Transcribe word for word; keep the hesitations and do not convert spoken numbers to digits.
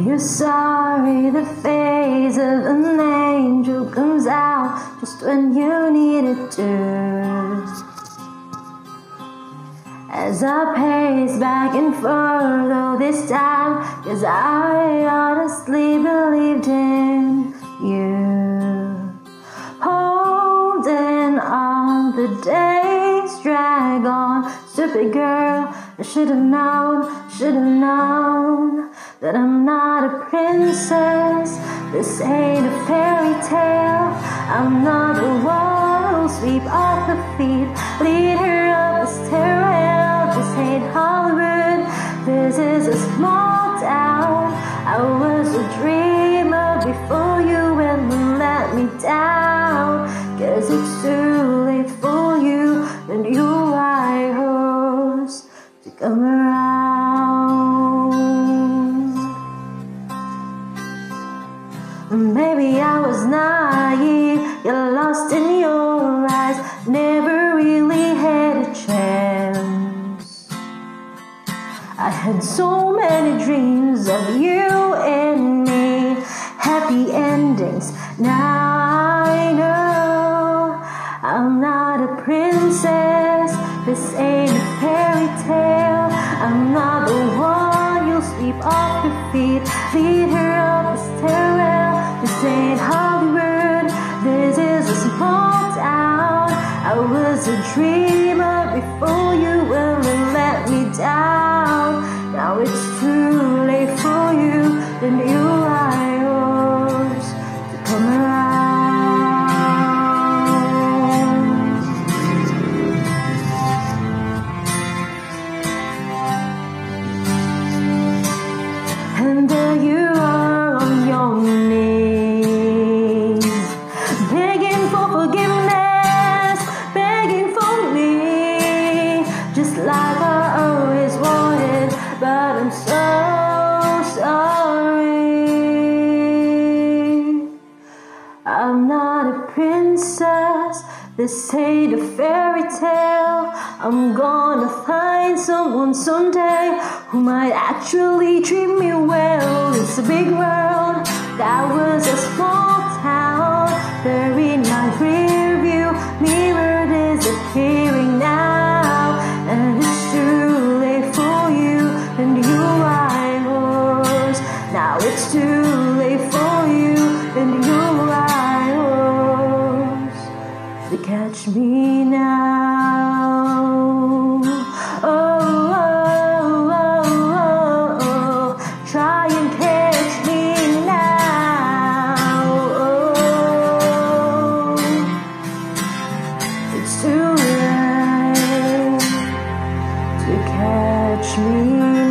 you're sorry, the face of an angel comes out just when you need it to. As I pace back and forth all this time, 'cause I honestly believed in you. Holding on, the days drag on. Stupid girl, I should've known, should've known that I'm not a princess. This ain't a fairy tale. I'm not the one who'll sweep off her feet, lead her up the stairwell. This ain't Hollywood, this is a small town. I was a dreamer before you ever let me down. 'Cause it's too late for you and your white horse to come around. Maybe I was naive, you're lost in your eyes, never really had a chance. I had so many dreams of you and me, happy endings. Now I know I'm not a princess, this ain't a fairy tale. I'm not the one you'll sweep off your feet, lead her up the stairwell. This ain't Hollywood, this is a small town. I was a dreamer before you ever let me down. Now it's too late for you, the new white horse to come around. And there you are on your knees, begging for forgiveness, begging for me, just like I always wanted. But I'm so sorry. I'm not a princess, this ain't a fairy tale. I'm gonna find someone someday who might actually treat me well. It's a big world, that was a small town. There in my rear view mirror disappearing now. And it's too late for you and your white horse. Now it's too late for you and your white horse to catch me now. Oh, oh, oh, oh, oh. Try and catch me now. Oh, it's too late to catch me.